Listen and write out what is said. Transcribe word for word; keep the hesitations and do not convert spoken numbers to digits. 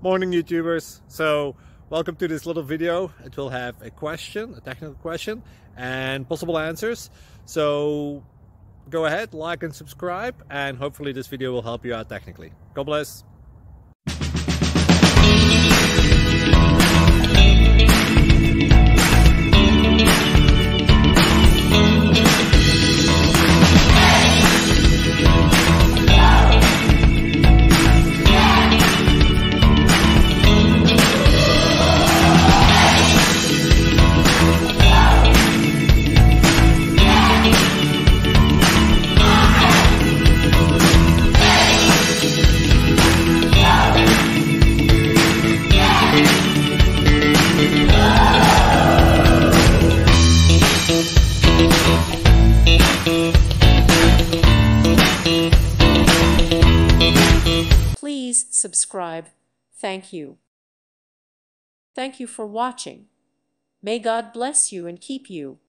Morning, YouTubers. So welcome to this little video. It will have a question, a technical question, and possible answers. So go ahead, like and subscribe, and hopefully this video will help you out technically. God bless. Please subscribe. Thank you. Thank you for watching. May God bless you and keep you.